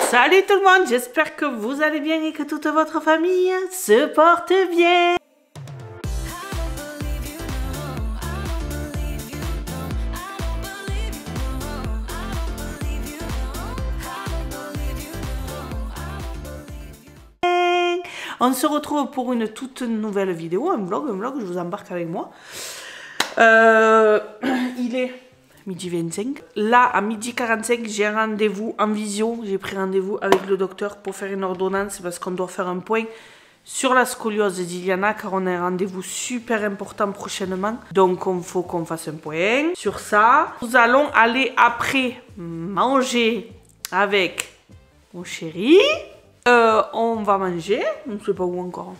Salut tout le monde, j'espère que vous allez bien et que toute votre famille se porte bien. On se retrouve pour une toute nouvelle vidéo, un vlog, je vous embarque avec moi. Il est midi 25. Là, à midi 45, j'ai un rendez-vous en visio. J'ai pris rendez-vous avec le docteur pour faire une ordonnance parce qu'on doit faire un point sur la scoliose d'Iliana car on a un rendez-vous super important prochainement. Donc, il faut qu'on fasse un point sur ça. Nous allons aller après manger avec mon chéri. On va manger, on ne sait pas où encore.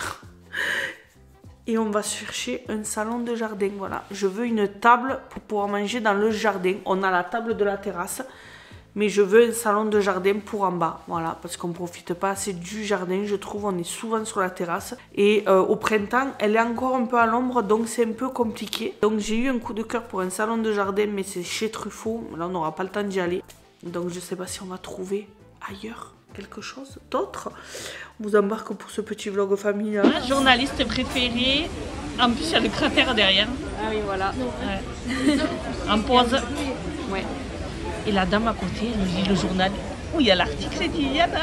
Et on va chercher un salon de jardin, voilà. Je veux une table pour pouvoir manger dans le jardin. On a la table de la terrasse, mais je veux un salon de jardin pour en bas, voilà. Parce qu'on ne profite pas assez du jardin, je trouve. On est souvent sur la terrasse. Et au printemps, elle est encore un peu à l'ombre, donc c'est un peu compliqué. Donc j'ai eu un coup de cœur pour un salon de jardin, mais c'est chez Truffaut. Là, on n'aura pas le temps d'y aller. Donc je ne sais pas si on va trouver ailleurs quelque chose d'autre. On vous embarque pour ce petit vlog familial. Journaliste préféré. En plus, il y a le cratère derrière. Ah oui, voilà. Ouais. En pause. Ouais. Et la dame à côté, elle lit le journal. Où il y a l'article, c'est Iliana.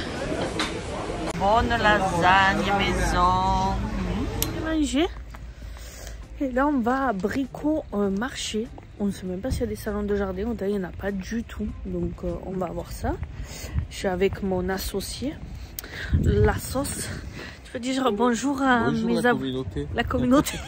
Bonne lasagne maison. Manger. Et là, on va à Bricot marché. On ne sait même pas s'il y a des salons de jardin. Il n'y en a pas du tout. Donc, on va voir ça. Je suis avec mon associé. La sauce. Tu peux dire bonjour à mes amis. La communauté.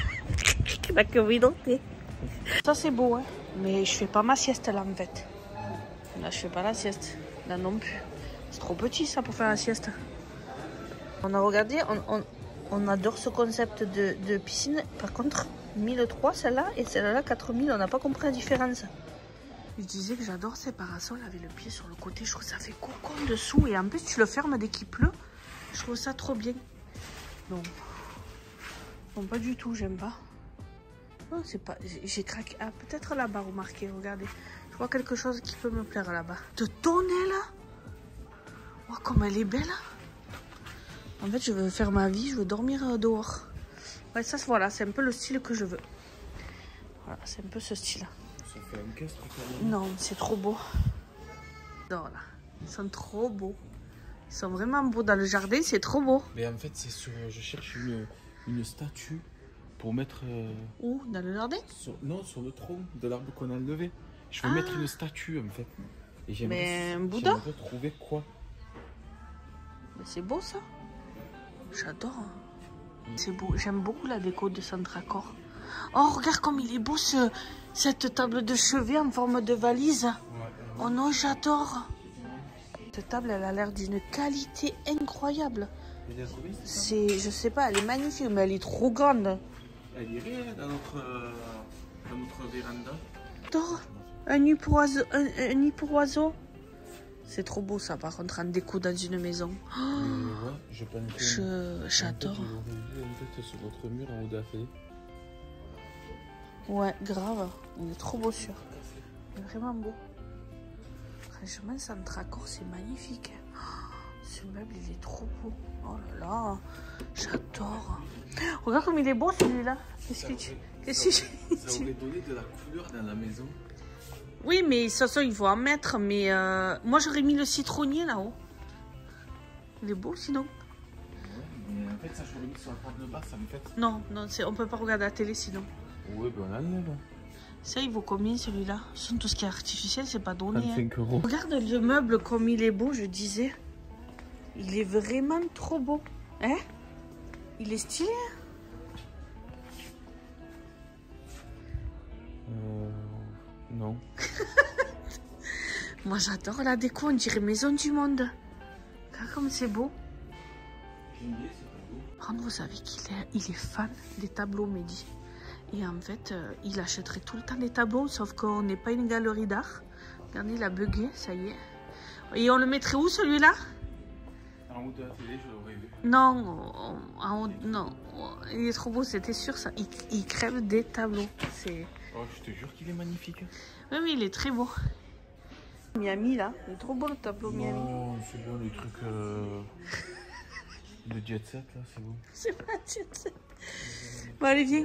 La communauté. Ça, c'est beau, hein. Mais je fais pas ma sieste là, en fait. Là, je fais pas la sieste. Là non plus. C'est trop petit, ça, pour faire la sieste. On a regardé. On adore ce concept de piscine. Par contre, 1003 celle-là et celle-là 4000, on n'a pas compris la différence. Je disais que j'adore ces parasols avec le pied sur le côté. Je trouve que ça fait cocon dessous et en plus tu le fermes dès qu'il pleut. Je trouve ça trop bien. Non, non pas du tout, j'aime pas. Non, c'est pas. J'ai craqué. Ah, peut-être là-bas, remarquez, regardez. Je vois quelque chose qui peut me plaire là-bas. De tonnelle. Oh, comme elle est belle. En fait, je veux faire ma vie, je veux dormir dehors. Ouais, ça, voilà, c'est un peu le style que je veux. Voilà, c'est un peu ce style. Ça fait un castre quand même. Non, c'est trop beau. Voilà, ils sont trop beaux. Ils sont vraiment beaux dans le jardin, c'est trop beau. Mais en fait, c'est sur. Je cherche une statue pour mettre. Où? Dans le jardin? Non, sur le tronc de l'arbre qu'on a levé. Je veux mettre une statue en fait. Et mais un Bouddha? J'aimerais trouver quoi? Mais c'est beau ça. J'adore. C'est beau. J'aime beaucoup la déco de Centracor. Oh, regarde comme il est beau cette table de chevet en forme de valise. Ouais. Oh non, j'adore. Cette table, elle a l'air d'une qualité incroyable. C'est, je sais pas, elle est magnifique, mais elle est trop grande. Elle irait dans notre véranda. J'adore. Un nid pour oiseau. Un nid pour oiseau. C'est trop beau ça, par contre, en déco dans une maison. Ouais, j'adore. Sur votre mur en haut de la télé. Ouais, grave. Il est trop beau sûr. Il est vraiment beau. Franchement, Centracor, c'est magnifique. Ce meuble, il est trop beau. Oh là là, j'adore. Regarde comme il est beau celui-là. Qu'est-ce que tu... Ça aurait donné de la couleur dans la maison. Oui, mais de toute façon, il faut en mettre. Mais moi, j'aurais mis le citronnier là-haut. Il est beau sinon. Mais en fait, ça, je l'aurais mis sur la porte de basse, en fait. Non, non, on peut pas regarder la télé sinon. Ouais, ben on enlève. Ça, il vaut combien celui-là? Tout ce qui est artificiel, c'est pas donné. 35 hein. €. Regarde le meuble comme il est beau, je disais. Il est vraiment trop beau. Hein? Il est stylé. Non. Moi, j'adore la déco, on dirait Maison du Monde. Regarde comme c'est beau. Vous savez qu'il est fan des tableaux, Mehdi. Et en fait, il achèterait tout le temps des tableaux, sauf qu'on n'est pas une galerie d'art. Regardez, il a bugué, ça y est. Et on le mettrait où, celui-là? En haut de la télé, je l'aurais vu. Non, en haut, non. Il est trop beau, c'était sûr, ça. Il crève des tableaux. Oh, je te jure qu'il est magnifique. Oui, il est très beau. Miami là, il est trop beau le tableau Miami. Non, c'est bon les trucs de jet set là, c'est bon. C'est pas jet set. Bon allez viens.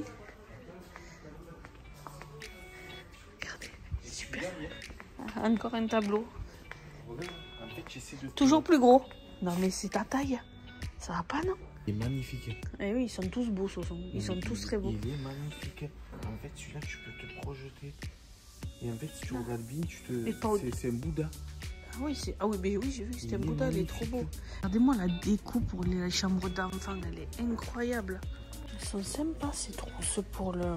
Regardez, super. Ah, encore un tableau. En fait, j'essaie de... Toujours plus gros. Non mais c'est ta taille. Ça va pas non? Il est magnifique. Eh oui, ils sont tous beaux, Soson. Ils sont tous très beaux. Il est magnifique. En fait, celui-là, tu peux te projeter. Et en fait, si tu regardes bien, c'est un Bouddha. Ah oui, mais oui, j'ai vu que c'était un Bouddha, il est trop beau. Regardez-moi la déco pour les chambres d'enfants, elle est incroyable. Elles sont sympas ces trousses pour le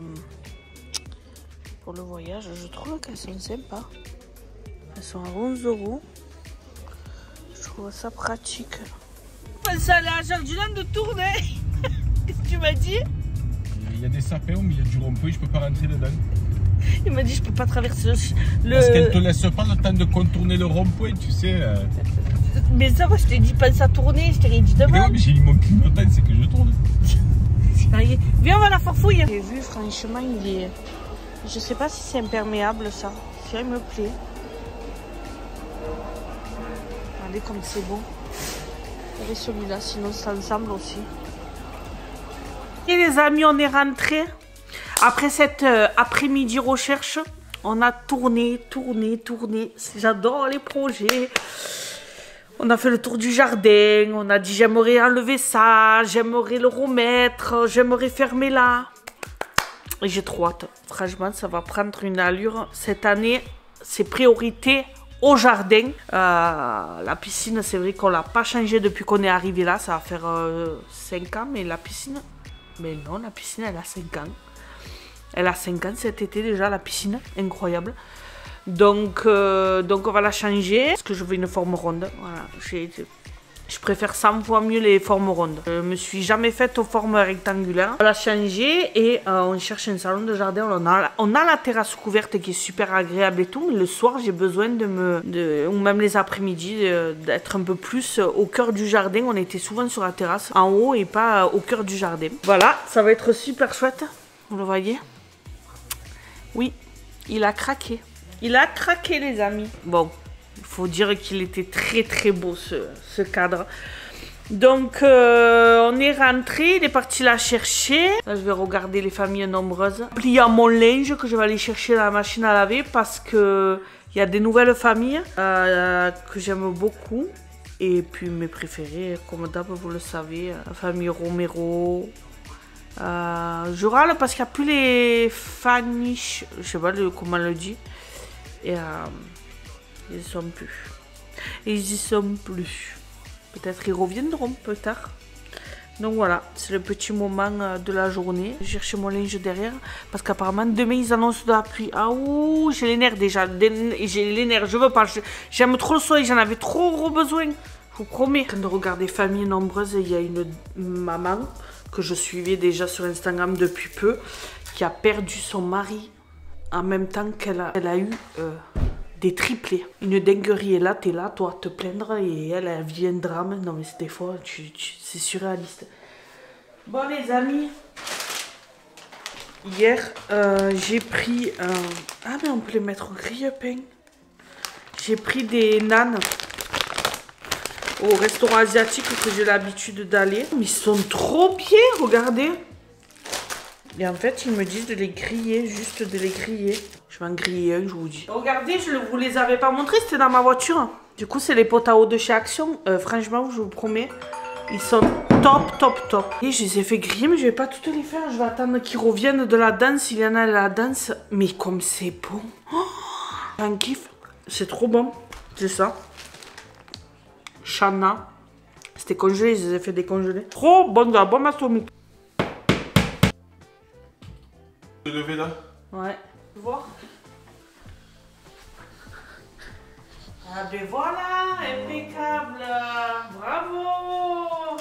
voyage. Je trouve qu'elles sont sympas. Elles sont à 11 €. Je trouve ça pratique. Ça allait à Jardiland de tourner. Qu'est-ce que tu m'as dit? Il y a des sapins au milieu du rond-point, je peux pas rentrer dedans. Il m'a dit je peux pas traverser le... Parce qu'elle te laisse pas le temps de contourner le rond-point, tu sais. Mais ça va, je t'ai dit pas de ça tourner, je t'ai rien dit devant. Mais ouais, mais j'ai mis mon clignotant, c'est que je tourne. Viens, on va la farfouille. J'ai vu, franchement, il est... Je sais pas si c'est imperméable ça. Ça, il me plaît. Regardez comme c'est beau. Regardez celui-là, sinon c'est ensemble aussi. Et les amis, on est rentrés. Après cette après-midi recherche, on a tourné. J'adore les projets. On a fait le tour du jardin. On a dit j'aimerais enlever ça, j'aimerais le remettre, j'aimerais fermer là. Et j'ai trop hâte. Franchement, ça va prendre une allure. Cette année, c'est priorité au jardin. La piscine, c'est vrai qu'on l'a pas changée depuis qu'on est arrivé là. Ça va faire 5 ans, mais la piscine... Mais non, la piscine, elle a 5 ans. Elle a 5 ans cet été déjà, la piscine. Incroyable. Donc on va la changer. Parce que je veux une forme ronde. Voilà. Je préfère 100 fois mieux les formes rondes. Je me suis jamais faite aux formes rectangulaires. On va la changer et on cherche un salon de jardin. On a la terrasse couverte qui est super agréable et tout. Mais le soir, j'ai besoin ou même les après-midi, d'être un peu plus au cœur du jardin. On était souvent sur la terrasse, en haut et pas au cœur du jardin. Voilà, ça va être super chouette. Vous le voyez? Oui, il a craqué. Il a craqué, les amis. Bon. Il faut dire qu'il était très beau ce cadre. Donc on est rentré, il est parti la chercher. Là je vais regarder les familles nombreuses. Il y a mon linge que je vais aller chercher dans la machine à laver parce que il y a des nouvelles familles que j'aime beaucoup. Et puis mes préférés, comme d'hab, vous le savez, la famille Romero. Je râle parce qu'il n'y a plus les Fanish, je sais pas comment on le dit. Et ils y sont plus. Ils y sont plus. Peut-être ils reviendront plus tard. Donc voilà, c'est le petit moment de la journée. J'ai cherché mon linge derrière. Parce qu'apparemment demain ils annoncent de la pluie. Ah ouh, j'ai les nerfs déjà. J'ai les nerfs, je veux pas. J'aime trop le soleil, j'en avais trop besoin. Je vous promets. En train de regarder Famille Nombreuse, il y a une maman que je suivais déjà sur Instagram depuis peu. Qui a perdu son mari en même temps qu'elle a eu... des triplés. Une dinguerie. Et là, t'es là, toi, à te plaindre. Et elle vit un drame. Non, mais c'est des fois, c'est surréaliste. Bon, les amis. Hier, j'ai pris... Ah, mais on peut les mettre au grille-pain. J'ai pris des nanes au restaurant asiatique que j'ai l'habitude d'aller. Mais ils sont trop bien, regardez. Et en fait, ils me disent de les griller, juste de les griller. Je vais en griller un, je vous dis. Regardez, je ne vous les avais pas montrés, c'était dans ma voiture. Du coup, c'est les potes à eau de chez Action. Franchement, je vous promets, ils sont top. Et je les ai fait griller, mais je vais pas toutes les faire. Je vais attendre qu'ils reviennent de la danse. Il y en a la danse. Mais comme c'est bon. Oh, j'en kiffe. C'est trop bon. C'est ça. Chana. C'était congelé, je les ai fait décongeler. Trop bon, de la bombe atomique. Te lever là? Ouais. Tu vois? Ah ben voilà, impeccable. Bravo.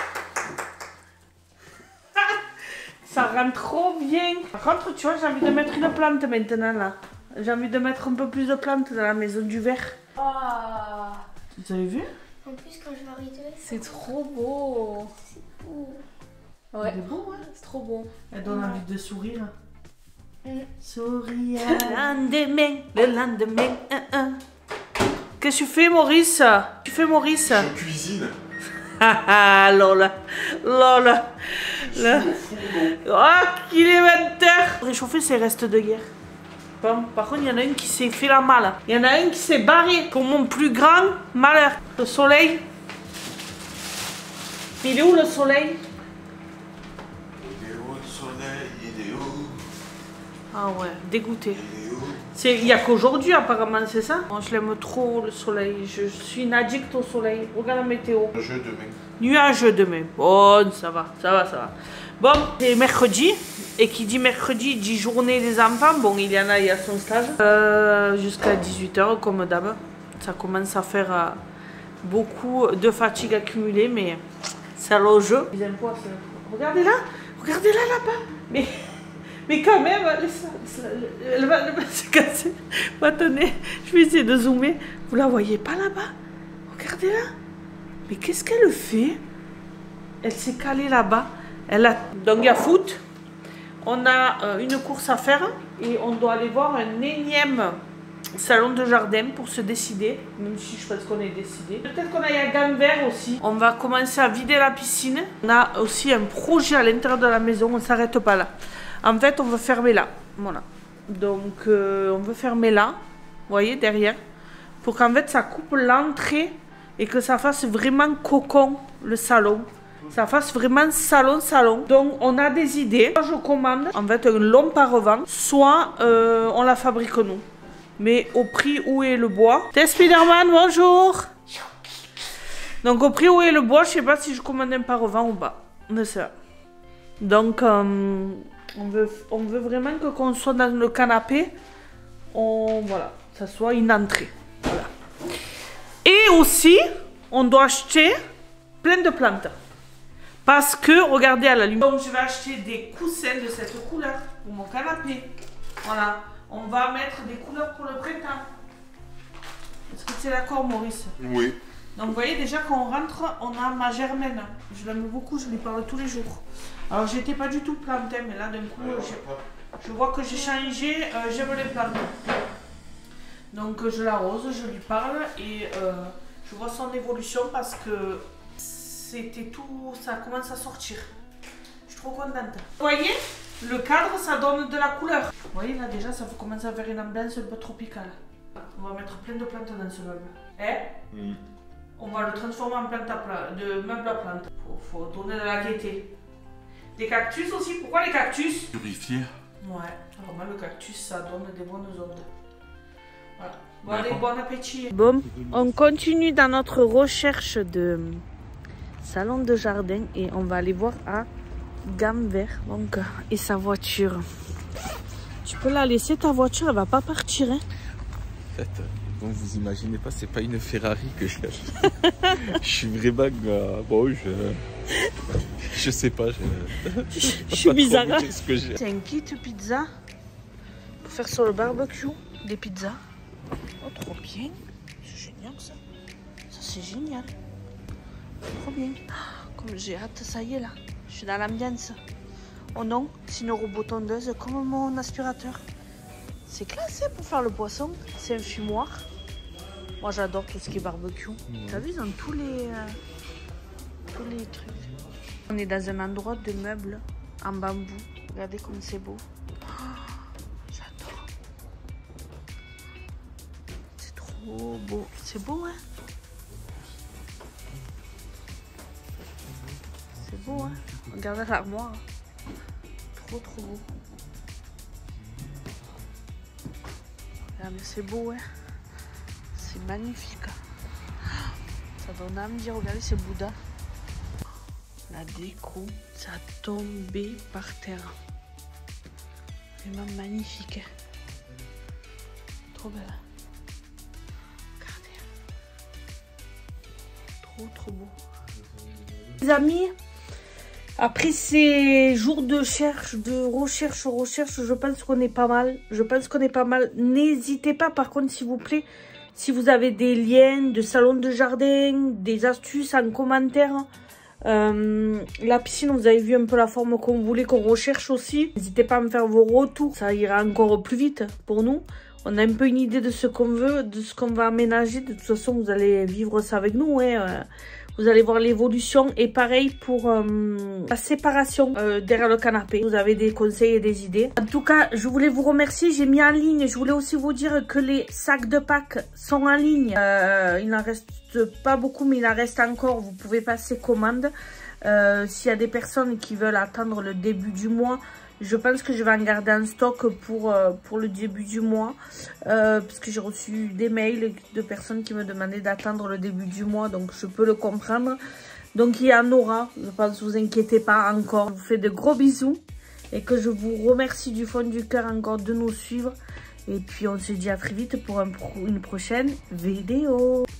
Ça rend trop bien. Par contre, tu vois, j'ai envie de mettre une plante maintenant là. J'ai envie de mettre un peu plus de plantes dans la maison du verre. Oh. Vous avez vu? En plus, quand je vais arrêter, C'est trop beau. c'est beau. Ouais, C'est beau, hein? c'est trop beau. Elle donne envie de sourire. Mm. Sourire. Le lendemain, Qu'est-ce que tu fais, Maurice? Tu fais, Maurice? Je cuisine. Ah, Lola. Lola. Oh, qu'il est 20h. Réchauffer ses restes de guerre. Bon, par contre, il y en a une qui s'est fait la malle. Il y en a une qui s'est barrée. Pour mon plus grand malheur. Le soleil. Il est où le soleil? Il est où le soleil? Il est où? Ah ouais, dégoûté. Il est où? Il n'y a qu'aujourd'hui apparemment, c'est ça? Moi, je l'aime trop le soleil. Je suis une addict au soleil. Regarde la météo. Nuageux demain. Nuageux demain. Bon, ça va, ça va, ça va. Bon, c'est mercredi. Et qui dit mercredi, dit journée des enfants. Bon, il y en a, il y a son stage. Jusqu'à 18h, comme d'hab. Ça commence à faire beaucoup de fatigue accumulée, mais c'est le jeu. Regardez là, là-bas. Mais quand même, elle va se casser. Attendez, je vais essayer de zoomer. Vous la voyez pas là-bas? Regardez là. Mais qu'est-ce qu'elle fait? Elle s'est calée là-bas. Donc il y a foot. On a une course à faire. Et on doit aller voir un énième salon de jardin pour se décider. Même si je pense qu'on est décidé. Peut-être qu'on aille à Gamver aussi. On va commencer à vider la piscine. On a aussi un projet à l'intérieur de la maison. On ne s'arrête pas là. En fait, on veut fermer là. Voilà. Donc, on veut fermer là. Vous voyez, derrière. Pour qu'en fait, ça coupe l'entrée et que ça fasse vraiment cocon, le salon. Ça fasse vraiment salon. Donc, on a des idées. Soit je commande, en fait, un long paravent. Soit, on la fabrique nous. Mais au prix où est le bois. T'es Spider-Man, bonjour. Donc, au prix où est le bois, je sais pas si je commande un paravent ou pas. C'est ça. Donc, on veut vraiment que qu'on soit dans le canapé, voilà, ça soit une entrée. Voilà. Et aussi, on doit acheter plein de plantes. Parce que, regardez à la lumière. Donc, je vais acheter des coussins de cette couleur pour mon canapé. Voilà. On va mettre des couleurs pour le printemps. Est-ce que tu es d'accord, Maurice? Oui. Donc, vous voyez, déjà, quand on rentre, on a ma Germaine. Je l'aime beaucoup, je lui parle tous les jours. Alors, j'étais pas du tout plantée, mais là, d'un coup, je vois que j'ai changé. J'aime les plantes. Donc, je l'arrose, je lui parle et je vois son évolution parce que c'était tout. Ça commence à sortir. Je suis trop contente. Vous voyez, le cadre, ça donne de la couleur. Vous voyez, là, déjà, ça commence à faire une ambiance un peu tropicale. On va mettre plein de plantes dans ce meuble. Oui. On va le transformer en plante de meuble à plantes. Faut donner de la gaieté. Des cactus aussi. Pourquoi les cactus? Purifié. Ouais. Alors moi, le cactus, ça donne des bonnes ondes. Voilà. Bon, allez, bon appétit. Bon, on continue dans notre recherche de salon de jardin et on va aller voir à Gamver. Donc, et sa voiture. Tu peux la laisser, ta voiture, elle va pas partir. Hein. En fait, bon, vous imaginez pas, c'est pas une Ferrari que j'ai acheté. Je suis vraiment. Bon, je sais pas. Je suis bizarre. C'est un kit pizza pour faire sur le barbecue des pizzas. Oh, trop bien. C'est génial ça. Ça, c'est génial. Trop bien. Comme j'ai hâte, ça y est là. Je suis dans l'ambiance. Oh non, c'est une robot tondeuse comme mon aspirateur. C'est classé pour faire le poisson. C'est un fumoir. Moi, j'adore tout ce qui est barbecue. T'as vu, dans tous les trucs. On est dans un endroit de meubles en bambou. Regardez comme c'est beau. Oh, j'adore. C'est trop beau. C'est beau, hein? C'est beau, hein? Regardez l'armoire. Trop beau. Regardez, c'est beau, hein? C'est magnifique. Ça donne à me dire, regardez, c'est Bouddha. La déco, ça a tombé par terre. Vraiment magnifique. Trop belle. Regardez. Trop beau. Les amis, après ces jours de recherche, je pense qu'on est pas mal. N'hésitez pas, par contre, s'il vous plaît, si vous avez des liens de salon de jardin, des astuces en commentaire. La piscine, vous avez vu un peu la forme qu'on voulait qu'on recherche aussi. N'hésitez pas à me faire vos retours, ça ira encore plus vite pour nous. On a un peu une idée de ce qu'on veut, de ce qu'on va aménager. De toute façon, vous allez vivre ça avec nous. Hein. Vous allez voir l'évolution. Et pareil pour la séparation derrière le canapé. Vous avez des conseils et des idées. En tout cas, je voulais vous remercier. J'ai mis en ligne. Je voulais aussi vous dire que les sacs de Pâques sont en ligne. Il n'en reste pas beaucoup, mais il en reste encore. Vous pouvez passer commande. S'il y a des personnes qui veulent attendre le début du mois, je pense que je vais en garder en stock pour le début du mois. Parce que j'ai reçu des mails de personnes qui me demandaient d'attendre le début du mois. Donc je peux le comprendre. Donc il y en aura. Je pense, vous inquiétez pas encore. Je vous fais de gros bisous. Et que je vous remercie du fond du cœur encore de nous suivre. Et puis on se dit à très vite pour une prochaine vidéo.